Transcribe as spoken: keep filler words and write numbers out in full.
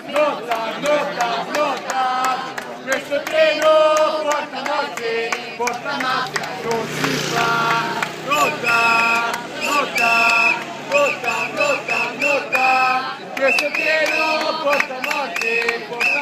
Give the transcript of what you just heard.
nota, nota, nota, questo treno porta morte, porta mafia, non si fa, nota, nota, nota, nota, nota, questo treno porta morte, porta